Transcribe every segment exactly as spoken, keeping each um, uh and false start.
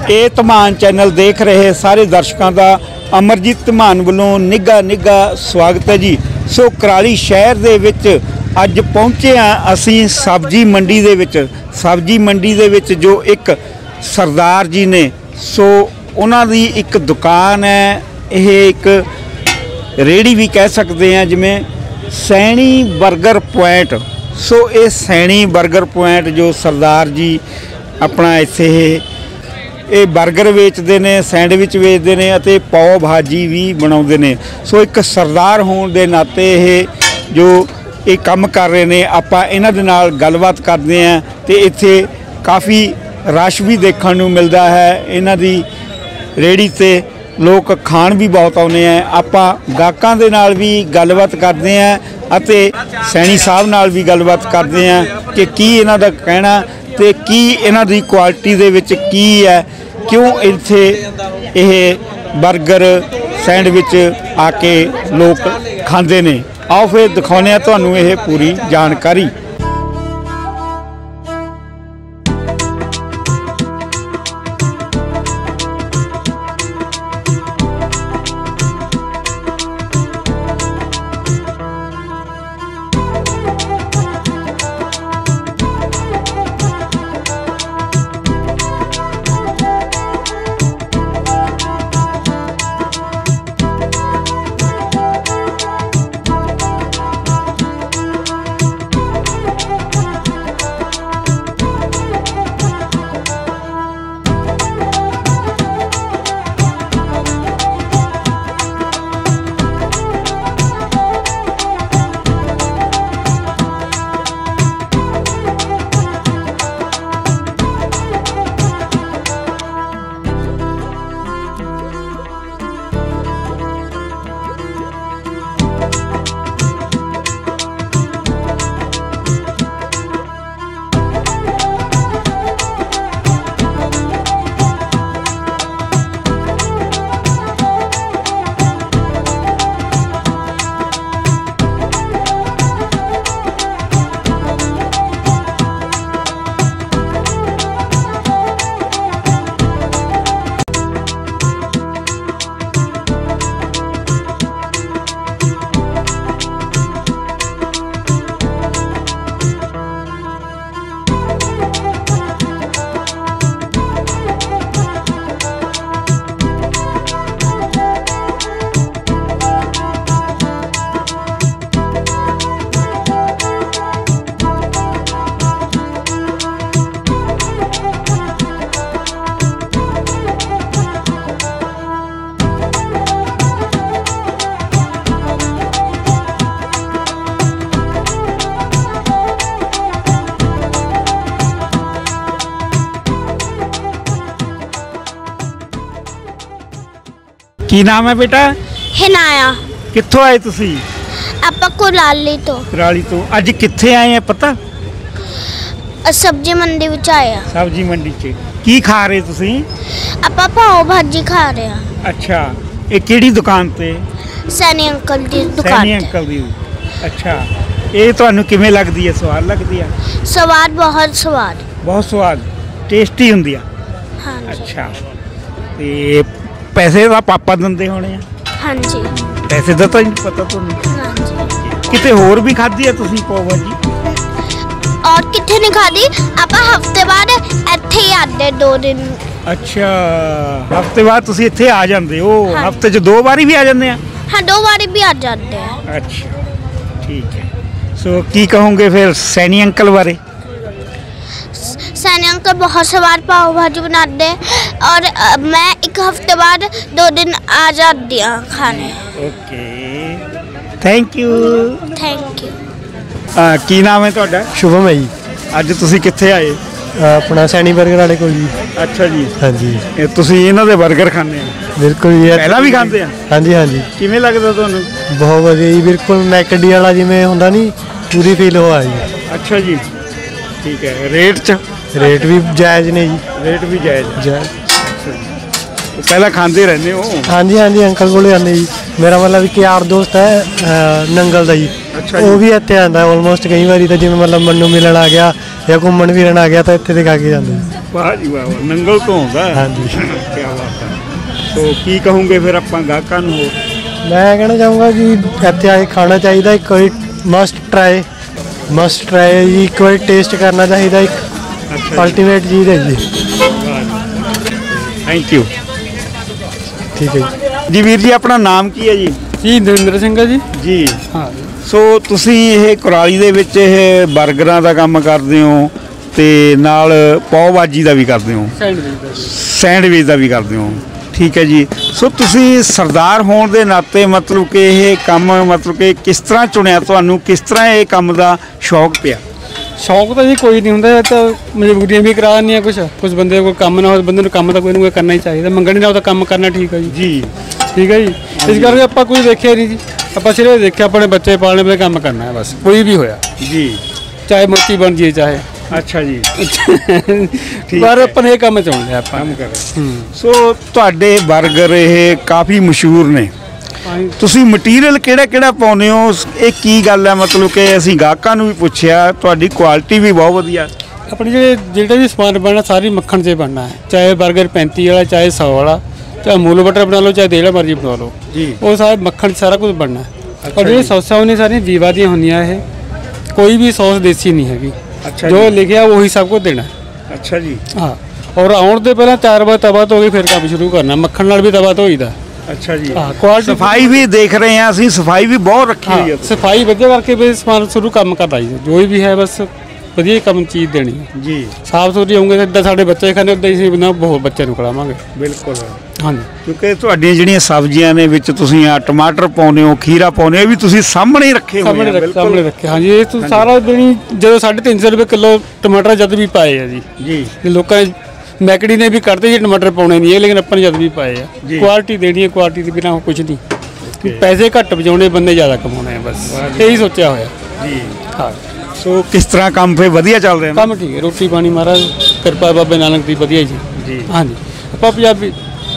ਇਹ ਧਮਾਨ ਚੈਨਲ देख रहे सारे दर्शकों का अमरजीत धमान वालों निघा निघा स्वागत है जी। सो कराली शहर दे विच अज पहुँचे हाँ असी सब्जी मंडी दे विच। सब्जी मंडी दे विच जो एक सरदार जी ने सो उन्हां दी एक दुकान है, यह एक रेहड़ी भी कह सकते हैं जिमें सैनी बर्गर पॉइंट। सो ये सैनी बर्गर पॉइंट जो सरदार जी अपना इत्थे ये बर्गर वेचते हैं, सैंडविच वेचते हैं और पाव भाजी भी बनाते हैं। सो एक सरदार होने के नाते ये जो ये काम कर रहे हैं, आपां इन्हां दे नाल गलबात करते हैं तो इत्थे काफ़ी रश भी देखने को मिलता है। इन्हां दी रेहड़ी ते लोग खाण भी बहुत आउंदे हैं। आपां गाहकां दे नाल भी गलबात करते हैं अते सैनी साहब नाल भी गलबात करते हैं कि की इन्हां दा कहना ते की इन्हां दी क्वालिटी दे विच की है, क्यों इत्थे यह बर्गर सैंडविच आके लोग खांदे ने। आओ फिर दिखाने तुहानूं यह पूरी जानकारी। की नाम है बेटा? हिनाया। कित्थों आए तुसी? आपां कुराली तो। कुराली तो। अज कित्थे आए हैं पता? सब्जी मंडी विच आए हैं। सब्जी मंडी च की खा रहे तुसी? आपां पाव भाजी खा रहे हैं। अच्छा, ये केड़ी दुकान ते? सैनी अंकल दी दुकान। सैनी अंकल दी। अच्छा, ये तुहानू किवें लगदी है? स्वाद लगदी है? स्वाद बहुत स्वाद। बहुत स्वाद, टेस्टी हुंदी है। हाँ जी। अच्छा, ते पैसे का पापा दिंदे होने? हाँ जी। पैसे का तो नहीं पता तुहानू? हाँ जी। किते होर भी खाधी है तुसी पाव भाजी? और किथे नहीं खाधी, आपां हफ्ते बाद इत्थे ही आते दो दिन। अच्छा, हफ्ते बाद तुसी इत्थे आ जांदे हो? हाँ। हफ्ते च दो बारी भी आ जांदे हैं? हाँ, दो बारी भी आ जाते हैं। अच्छा, ठीक है। सो की कहोगे फिर सैनी अंकल बारे? सैनी अंकल बहुत स्वाद पाव भाजी बनाते और अ, मैं एक हफ्ते बाद दो दिन आ जाती हूँ खाने। Okay, thank you. Thank you. आ, की नाम है तुहाडा? शुभम है जी। अज तुसी कित्थे आए? अपना सैनी बर्गर वाले को जी। अच्छा जी। हाँ जी। ये तुसी इन्हां दे बर्गर खाने हैं? बिल्कुल जी। पहला भी खाते हैं? हाँ जी हाँ जी। किवें लगदा तुहानू? बहुत वधिया जी, बिल्कुल मैकडी वाला जिवें हुंदा नहीं, पूरी फील होआ जी। अच्छा जी, ठीक है। रेट च? रेट भी जायज़ ने जी। रेट भी जायज़ जायज़। तो पहला खाते रहने हो? हाँ जी हाँ जी, अंकल को आने जी। मेरा मतलब एक यार दोस्त है नंगल का जी। अच्छा वो भी इतने आता ऑलमोस्ट कई बार तो जिवें मतलब मन्नू मिलन आ गया ਜਾਂ ਘੁੰਮਣ ਫਿਰਨ ਆ ਗਿਆ ਤਾਂ ਇੱਥੇ ਤੇ ਖਾ ਕੇ ਜਾਂਦੇ ਜੀ। ਵਾਹ ਜੀ ਵਾਹ ਵਾਹ, ਨੰਗਲ ਤੋਂ ਆਉਂਦਾ ਹੈ। ਹਾਂਜੀ। ਕੀ ਬਾਤ ਹੈ। ਸੋ ਕੀ ਕਹੋਗੇ ਫਿਰ ਆਪਾਂ ਗਾਹਕਾਂ ਨੂੰ ਹੋਰ? ਮੈਂ ਕਹਿਣਾ ਚਾਹੂੰਗਾ ਕਿ ਇੱਥੇ ਆ ਕੇ ਖਾਣਾ ਚਾਹੀਦਾ, ਇੱਕ ਵਾਰੀ ਮਸਟ ਟਰਾਈ ਮਸਟ ਟਰਾਈ ਜੀ, ਇੱਕ ਵਾਰੀ ਟੇਸਟ ਕਰਨਾ ਚਾਹੀਦਾ, ਇੱਕ ਅਲਟੀਮੇਟ ਚੀਜ਼ ਹੈ ਜੀ। Thank you. ਠੀਕ ਹੈ ਜੀ। ਜੀ ਵੀਰ ਜੀ, ਆਪਣਾ ਨਾਮ ਕੀ ਹੈ ਜੀ? ਜੀ ਨਰਿੰਦਰ ਸਿੰਘ ਹੈ ਜੀ। ਜੀ ਹਾਂ। ਸੋ ਤੁਸੀਂ ਇਹ ਕੁਰਾਲੀ ਦੇ ਵਿੱਚ ਇਹ 버ਗਰਾਂ ਦਾ ਕੰਮ ਕਰਦੇ ਹੋ ਤੇ ਨਾਲ ਪਾਓ ਭਾਜੀ ਦਾ ਵੀ ਕਰਦੇ ਹੋ, ਸੈਂਡਵਿਚ ਦਾ ਵੀ ਕਰਦੇ ਹੋ, ਠੀਕ ਹੈ ਜੀ। ਸੋ ਤੁਸੀਂ ਸਰਦਾਰ ਹੋਣ ਦੇ ਨਾਤੇ ਮਤਲਬ ਕਿ ਇਹ ਕੰਮ ਮਤਲਬ ਕਿ ਕਿਸ ਤਰ੍ਹਾਂ ਚੁਣਿਆ, ਤੁਹਾਨੂੰ ਕਿਸ ਤਰ੍ਹਾਂ ਇਹ ਕੰਮ ਦਾ ਸ਼ੌਕ ਪਿਆ? ਸ਼ੌਕ ਤਾਂ ਜੀ ਕੋਈ ਨਹੀਂ ਹੁੰਦਾ, ਇਹ ਤਾਂ ਮਜਬੂਰੀਆਂ ਵੀ ਕਰਾ ਦਿੰਦੀਆਂ। ਕੁਛ ਕੁਛ ਬੰਦੇ ਕੋਲ ਕੰਮ ਨਾ ਹੋਵੇ, ਬੰਦੇ ਨੂੰ ਕੰਮ ਤਾਂ ਕੋਈ ਨਾ ਕੋਈ ਕਰਨਾ ਹੀ ਚਾਹੀਦਾ, ਮੰਗਣ ਨਾਲ ਤਾਂ ਕੰਮ ਕਰਨਾ ਠੀਕ ਹੈ ਜੀ। ਜੀ ਠੀਕ ਹੈ ਜੀ। ਇਸ ਕਰਕੇ ਆਪਾਂ ਕੋਈ ਦੇਖਿਆ ਨਹੀਂ ਜੀ, ਆਪਾਂ ਸਿਰਫ ਦੇਖਿਆ ਆਪਣੇ ਬੱਚੇ ਪਾਲਣੇ ਵਾਲੇ ਕੰਮ ਕਰਨਾ ਹੈ ਬਸ, ਕੋਈ ਵੀ ਹੋਇਆ ਜੀ, ਚਾਹੇ ਮੋਤੀ ਬਣ ਜਾਏ ਚਾਹੇ। ਅੱਛਾ ਜੀ। ਪਰ ਆਪਾਂ ਨੇ ਇਹ ਕੰਮ ਚਾਹੁੰਦੇ ਲਿਆ ਆਪਾਂ। ਕੰਮ ਕਰ ਸੋ ਤੁਹਾਡੇ 버ਗਰ ਇਹ ਕਾਫੀ ਮਸ਼ਹੂਰ ਨੇ, ਤੁਸੀਂ ਮਟੀਰੀਅਲ ਕਿਹੜਾ ਕਿਹੜਾ ਪਾਉਂਦੇ ਹੋ? ਇਹ ਕੀ ਗੱਲ ਹੈ? ਮਤਲਬ ਕਿ ਅਸੀਂ ਗਾਹਕਾਂ ਨੂੰ ਵੀ ਪੁੱਛਿਆ, ਤੁਹਾਡੀ ਕੁਆਲਿਟੀ ਵੀ ਬਹੁਤ ਵਧੀਆ। ਆਪਣੀ ਜਿਹੜੇ ਜਿਹੜੇ ਵੀ ਸਮਾਨ ਬਣਨਾ ਸਾਰੀ ਮੱਖਣ 'ਚ ਬਣਨਾ ਹੈ, ਚਾਹੇ 버ਗਰ ਪੈਂਤੀ ਵਾਲਾ, ਚਾਹੇ ਸੌ ਵਾਲਾ, ਚਾਹੇ ਮੂਲ ਬਟਰ ਬਣਾ ਲਓ, ਚਾਹੇ ਜਿਹੜਾ ਮਰਜ਼ੀ ਬਣਾ ਲਓ ਜੀ, ਉਹ ਸਾਰੇ ਮੱਖਣ 'ਚ ਸਾਰਾ ਕੁਝ ਬਣਨਾ ਹੈ। ਔਰ ਜਿਹੜੀ ਸੌਸਾਂ ਉਹਨੇ ਸਾਰੀਆਂ ਵੀਵਾ ਦੀਆਂ ਹੁੰਦੀਆਂ, ਇਹ ਕੋਈ ਵੀ ਸੌਸ ਦੇਸੀ ਨਹੀਂ ਹੈਗੀ। ਜੋ ਲਿਖਿਆ ਉਹੀ ਸਭ ਕੁਝ ਦੇਣਾ। ਅੱਛਾ ਜੀ। ਹਾਂ। ਔਰ ਆਉਣ ਤੋਂ ਪਹਿਲਾਂ ਚਾਰ ਵਾਰ ਤਵਾ ਧੋ ਕੇ ਫਿਰ ਕੰਮ ਸ਼ੁਰੂ ਕਰਨਾ, ਮੱਖਣ ਨਾਲ ਵੀ ਤਵਾ ਧੋਈਦਾ। ਅੱਛਾ ਜੀ। ਹਾਂ, ਕੁਆਲਿਟੀ ਸਫਾਈ ਵੀ ਦੇਖ ਰਹੇ ਹਾਂ ਅਸੀਂ, ਸਫਾਈ ਵੀ ਬਹੁਤ ਰੱਖੀ ਹੋਈ ਹੈ। ਸਫਾਈ ਵਧੀਆ ਕਰਕੇ ਵੀ ਸਮਾਨ ਸ਼ੁਰੂ ਕੰਮ ਕਰਦਾ ਜੀ, ਜੋ ਵੀ ਹੈ ਬਸ ਵਧੀਆ ਕੰਮ ਚੀਜ਼ ਦੇਣੀ ਹੈ ਜੀ। ਸਾਫ ਸੁਥਰੀ ਹੋਊਗੇ ਤਾਂ ਇੱਦਾਂ ਸਾਡੇ ਬੱਚੇ ਖਾਣੇ, ਉੱਦਾਂ ਹੀ ਅਸੀਂ ਬਹੁਤ ਬੱਚਿਆਂ ਨੂੰ ਖਿਲਾਵਾਂਗੇ। ਬਿਲਕੁਲ। ਹਾਂਜੀ। ਕਿਉਂਕਿ ਤੁਹਾਡੀਆਂ ਜਿਹੜੀਆਂ ਸਬਜ਼ੀਆਂ ਨੇ ਵਿੱਚ ਤੁਸੀਂ ਆ ਟਮਾਟਰ ਪਾਉਂਦੇ ਹੋ, ਖੀਰਾ ਪਾਉਂਦੇ ਹੋ, ਇਹ ਵੀ ਤੁਸੀਂ ਸਾਹਮਣੇ ਹੀ ਰੱਖੇ ਹੋਏ ਆ। ਸਾਹਮਣੇ ਰੱਖੇ ਸਾਹਮਣੇ ਰੱਖੇ ਹਾਂਜੀ। ਇਹ ਤੁਸੀਂ ਸਾਰਾ ਦਿਨ ਜਦੋਂ ਸਾਢੇ ਤਿੰਨ ਸੌ ਰੁਪਏ ਕਿਲੋ ਟਮਾਟਰ ਜਦ ਵੀ ਪਾਏ ਆ ਜੀ। ਜੀ ਲੋਕਾਂ ਮੈਕੜੀ ਨੇ ਵੀ ਕੱਢਦੇ ਜੀ ਟਮਾਟਰ ਪਾਉਣੇ ਨਹੀਂ ਇਹ, ਲੇਕਿਨ ਆਪਾਂ ਨੇ ਜਦ ਵੀ ਪਾਏ ਆ। ਕੁਆਲਿਟੀ ਦੇਣੀ ਹੈ, ਕੁਆਲਿਟੀ ਦੇ ਬਿਨਾਂ ਕੁਝ ਨਹੀਂ। ਪੈਸੇ ਘੱਟ ਬਚਾਉਣੇ, ਬੰਦੇ ਜ਼ਿਆਦਾ ਕਮਾਉਣੇ ਆ, ਬਸ ਇਹੀ ਸੋਚਿਆ ਹੋਇਆ ਜੀ। ਹਾਂ। ਸੋ ਕਿਸ ਤਰ੍ਹਾਂ ਕੰਮ ਫੇ ਵਧੀਆ ਚੱਲ ਰਿਹਾ? ਕੰਮ ਠੀਕ ਹੈ, ਰੋਟੀ ਪਾਣੀ ਮਹਾਰਾਜ ਕਿਰਪਾ ਬਾਬੇ ਨਾਨਕ ਦੀ ਵਧੀਆ ਜੀ। ਜੀ ਹਾਂਜੀ। ਆਪਾਂ ਪੰਜਾਬੀ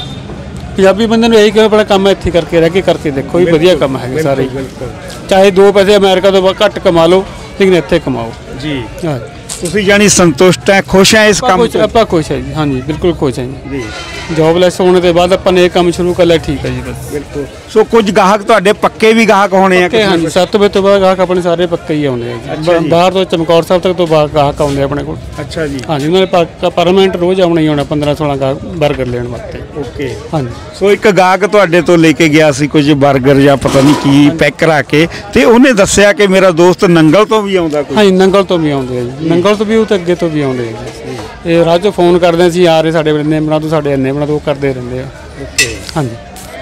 ਪੰਜਾਬੀ ਬੰਦੇ ਨੂੰ ਇਹੀ ਕਿ ਆਪਣਾ ਕੰਮ ਇੱਥੇ ਕਰਕੇ ਰਹਿ ਕੇ ਕਰਕੇ ਦੇਖੋ, ਇਹ ਵਧੀਆ ਕੰਮ ਹੈਗੇ ਸਾਰੇ। ਚਾਹੇ ਦੋ ਪੈਸੇ ਅਮਰੀਕਾ ਤੋਂ ਘੱਟ ਕਮਾ ਲਓ, ਲੇਕਿਨ ਇੱਥੇ ਕਮਾਓ ਜੀ। ਹਾਂ। ਤੁਸੀਂ ਜਾਨੀ ਸੰਤੁਸ਼ਟ ਹੈ, ਖੁਸ਼ ਹੈ ਇਸ ਕੰਮ ਤੋਂ? ਆਪਾਂ ਖੁਸ਼ ਹੈ ਜੀ। ਹਾਂਜੀ ਬਿਲਕੁਲ ਖੁਸ਼ ਹੈ ਜੀ। ਜੋਬਲੈਸ ਹੋਣ ਦੇ ਬਾਅਦ ਆਪਾਂ ਨੇ ਇਹ ਕੰਮ ਸ਼ੁਰੂ ਕਰ ਲਿਆ, ਠੀਕ ਹੈ ਜੀ ਬਸ। ਬਿਲਕੁਲ। ਸੋ ਕੁਝ ਗਾਹਕ ਤੁਹਾਡੇ ਪੱਕੇ ਵੀ ਗਾਹਕ ਹੋਣੇ ਆ? ਹਾਂਜੀ, ਸੱਤ ਵਜੇ ਤੋਂ ਬਾਅਦ ਗਾਹਕ ਆਪਣੇ ਸਾਰੇ ਪੱਕੇ ਹੀ ਆਉਂਦੇ ਆ ਜੀ। ਬਾਹਰ ਤੋਂ ਚਮਕੌਰ ਸਾਹਿਬ ਤੱਕ ਤੋਂ ਬਾਅਦ ਗਾਹਕ ਆਉਂਦੇ ਆਪਣੇ ਕੋਲ। ਅੱਛਾ ਜੀ। ਹਾਂਜੀ, ਉਹਨਾਂ ਨੇ ਪਰਮਾਨੈਂਟ ਰੋਜ਼ ਆਉਣਾ ਹੀ ਆਉਣਾ, ਪੰਦਰਾਂ ਸੋਲਾਂ ਗਾਹਕ 버ਗਰ ਲੈਣ ਵਾਸਤੇ। ਓਕੇ। ਹਾਂਜੀ। ਸੋ ਇੱਕ ਗਾਹਕ ਤੁਹਾਡੇ ਤੋਂ ਲੈ ਕੇ ਗਿਆ ਸੀ ਕੁਝ 버ਗਰ ਜਾਂ ਪਤਾ ਨਹੀਂ ਕੀ ਪੈਕ ਕਰਾ ਕੇ, ਤੇ ਉਹਨੇ ਦੱਸਿਆ ਕਿ ਮੇਰਾ ਦੋਸਤ ਨੰਗਲ ਤੋਂ ਵੀ ਆਉਂਦਾ ਕੋਈ। ਹਾਂਜੀ, ਨੰਗਲ ਤੋਂ ਵੀ ਆਉਂਦੇ ਆ ਜੀ। ਨੰਗਲ ਤੋਂ ਵੀ ਉਹ ਤੇ ਅੱਗੇ ਤੋਂ ਵੀ ਆਉਂਦੇ ਆ ਜੀ। ਇਹ ਰਾਜੋ ਫੋਨ ਕਰਦੇ ਸੀ, ਆ ਰਹੇ ਸਾਡੇ ਇੰਨੇ ਬਣਾ ਦੋ, ਸਾਡੇ ਇੰਨੇ ਬਣਾ ਦੋ, ਕਰਦੇ ਰਹਿੰਦੇ ਆ। ਓਕੇ। ਹਾਂਜੀ।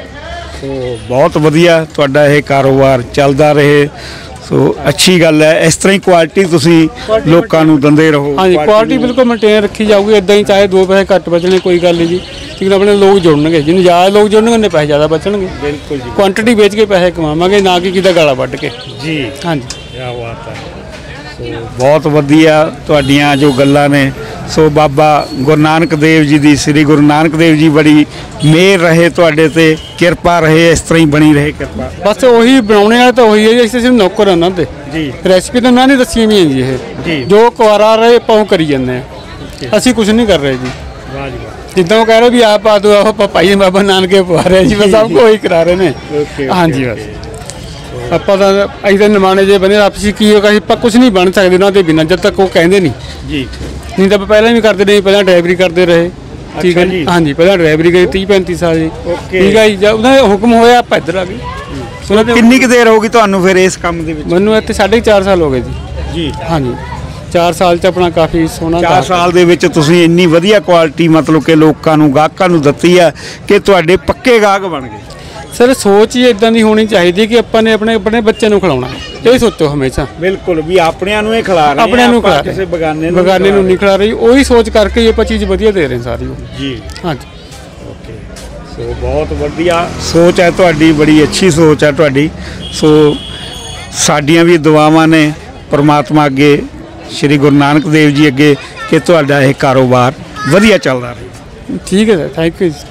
ਸੋ ਬਹੁਤ ਵਧੀਆ ਤੁਹਾਡਾ ਇਹ ਕਾਰੋਬਾਰ ਚੱਲਦਾ ਰਹੇ, ਸੋ ਅੱਛੀ ਗੱਲ ਹੈ। ਇਸ ਤਰ੍ਹਾਂ ਹੀ ਕੁਆਲਿਟੀ ਤੁਸੀਂ ਲੋਕਾਂ ਨੂੰ ਦਿੰਦੇ ਰਹੋ। ਹਾਂਜੀ, ਕੁਆਲਿਟੀ ਬਿਲਕੁਲ ਮੇਨਟੇਨ ਰੱਖੀ ਜਾਊਗੀ। ਇਦਾਂ ਹੀ ਚਾਹੇ ਦੋ ਪੈਸੇ ਘੱਟ ਬਚਣੇ ਕੋਈ ਗੱਲ ਨਹੀਂ ਜੀ, ਲੇਕਿਨ ਆਪਣੇ ਲੋਕ ਜੁੜਨਗੇ, ਜਿੰਨੇ ਜ਼ਿਆਦਾ ਲੋਕ ਜੁੜਨਗੇ ਉਹਨੇ ਪੈਸੇ ਜ਼ਿਆਦਾ ਬਚਣਗੇ। ਬਿਲਕੁਲ ਜੀ। ਕੁਆਂਟੀਟੀ ਵੇਚ ਕੇ ਪੈਸੇ ਕਮਾਵਾਂਗੇ, ਨਾ ਕਿ ਕਿਹਦਾ ਗਾਲਾ ਵੱਢ ਕੇ ਜੀ। ਹਾਂਜੀ। ਕੀ ਬਾਤ ਹੈ। ਸੋ ਬਹੁਤ ਵਧੀਆ ਤੁਹਾਡੀਆਂ ਜੋ ਗੱਲਾਂ ਨੇ। ਸੋ ਬਾਬਾ ਗੁਰੂ ਨਾਨਕ ਦੇਵ ਜੀ ਦੀ, ਸ੍ਰੀ ਗੁਰੂ ਨਾਨਕ ਦੇਵ ਜੀ ਬੜੀ ਮਿਹਰ ਰਹੇ ਤੁਹਾਡੇ ਤੇ, ਕਿਰਪਾ ਰਹੇ, ਇਸ ਤਰ੍ਹਾਂ ਹੀ ਬਣੀ ਰਹੇ ਕਿਰਪਾ। ਬਸ ਉਹੀ ਬਣਾਉਣੇ ਵਾਲੇ ਤਾਂ ਉਹੀ ਹੈ ਜੀ, ਅਸੀਂ ਸਿਰਫ ਨੌਕਰ ਉਹਨਾਂ ਦੇ ਜੀ। ਰੈਸਪੀ ਤਾਂ ਉਹਨਾਂ ਨੇ ਦੱਸੀ ਵੀ ਹੈ ਜੀ। ਇਹ ਜੋ ਕੁਆਰਾ ਰਹੇ ਆਪਾਂ ਉਹ ਕਰੀ ਜਾਂਦੇ ਆ, ਅਸੀਂ ਕੁਝ ਨਹੀਂ ਕਰ ਰਹੇ ਜੀ। ਵਾਹ ਜੀ ਵਾਹ। ਜਿੱਦਾਂ ਉਹ ਕਹਿ ਰਹੇ ਵੀ ਆਪ ਪਾ ਦੋ, ਆਪ ਭਾਈ ਬਾਬਾ ਨਾਨਕੇ ਪਵਾ ਰਹੇ ਜੀ, ਬਸ ਸਭ ਕੋਈ ਕਰਾ ਰਹੇ ਨੇ। ਹਾਂਜੀ ਬਸ ਆਪਾਂ ਤਾਂ ਅਸੀਂ ਤਾਂ ਨਿਮਾਣੇ ਜੇ ਬਣੇ, ਆਪਸੀ ਕੀ ਹੋਗਾ, ਆਪਾਂ ਕੁਝ ਨਹੀਂ ਬਣ ਸਕਦੇ ਉਹਨਾਂ ਦੇ ਬਿਨਾਂ, ਜਦ ਤੱਕ ਉਹ ਕਹਿੰਦੇ ਨਹੀਂ ਜੀ। ਨਹੀਂ ਤਾਂ ਪਹਿਲਾਂ ਵੀ ਕਰਦੇ ਰਹੇ, ਪਹਿਲਾਂ ਡਰਾਈਵਰੀ ਕਰਦੇ ਰਹੇ। ਠੀਕ ਹੈ ਜੀ। ਹਾਂਜੀ, ਪਹਿਲਾਂ ਡਰਾਈਵਰੀ ਕਰੀ ਤੀਹ ਪੈਂਤੀ ਸਾਲ ਜੀ। ਠੀਕ ਹੈ ਜੀ। ਜਦ ਉਹਨਾਂ ਦਾ ਹੁਕਮ ਹੋਇਆ ਆਪਾਂ ਇੱਧਰ ਆ ਗਏ। ਕਿੰਨੀ ਕੁ ਦੇਰ ਹੋ ਗਈ ਤੁਹਾਨੂੰ ਫਿਰ ਇਸ ਕੰਮ ਦੇ ਵਿੱਚ? ਮੈਨੂੰ ਇੱਥੇ ਸਾਢੇ ਚਾਰ ਸਾਲ ਹੋ ਗਏ ਜੀ। ਜੀ ਹਾਂਜੀ। ਚਾਰ ਸਾਲ 'ਚ ਆਪਣਾ ਕਾਫੀ ਸੋਹਣਾ। ਚਾਰ ਸਾਲ ਦੇ ਵਿੱਚ ਤੁਸੀਂ ਇੰਨੀ ਵਧੀਆ ਕੁਆਲਿਟੀ ਮਤਲਬ ਕਿ ਲੋਕਾਂ ਨੂੰ, ਗਾਹਕਾਂ ਨੂੰ ਦਿੱਤੀ ਆ ਕਿ ਤੁਹਾਡੇ ਪੱਕੇ ਗਾਹਕ ਬਣ ਗਏ। ਸਰ ਸੋਚ ਹੀ ਇਦਾਂ ਦੀ ਹੋਣੀ ਚਾਹੀਦੀ ਕਿ ਆਪਾਂ ਨੇ ਆਪਣੇ ਆਪਣੇ ਬੱਚਿਆਂ ਨੂੰ ਖਿਲਾਉਣਾ, ਇਹ ਸੋਚੋ ਹਮੇਸ਼ਾ। ਬਿਲਕੁਲ, ਵੀ ਆਪਣਿਆਂ ਨੂੰ ਇਹ ਖਿਲਾ ਰਹੇ, ਆਪਣਿਆਂ ਨੂੰ ਖਿਲਾ, ਕਿਸੇ ਬਗਾਨੇ ਨੂੰ ਬਗਾਨੇ ਨੂੰ ਨਹੀਂ ਖਿਲਾ ਰਹੀ। ਉਹੀ ਸੋਚ ਕਰਕੇ ਆਪਾਂ ਚੀਜ਼ ਵਧੀਆ ਦੇ ਰਹੇ ਸਾਰੀ ਜੀ। ਹਾਂਜੀ। ਓਕੇ। ਸੋ ਬਹੁਤ ਵਧੀਆ ਸੋਚ ਹੈ ਤੁਹਾਡੀ, ਬੜੀ ਅੱਛੀ ਸੋਚ ਹੈ ਤੁਹਾਡੀ। ਸੋ ਸਾਡੀਆਂ ਵੀ ਦੁਆਵਾਂ ਨੇ ਪਰਮਾਤਮਾ ਅੱਗੇ, ਸ੍ਰੀ ਗੁਰੂ ਨਾਨਕ ਦੇਵ ਜੀ ਅੱਗੇ, ਕਿ ਤੁਹਾਡਾ ਇਹ ਕਾਰੋਬਾਰ ਵਧੀਆ ਚੱਲਦਾ ਰਹੇ। ਠੀਕ ਹੈ ਸਰ, ਥੈਂਕ ਯੂ।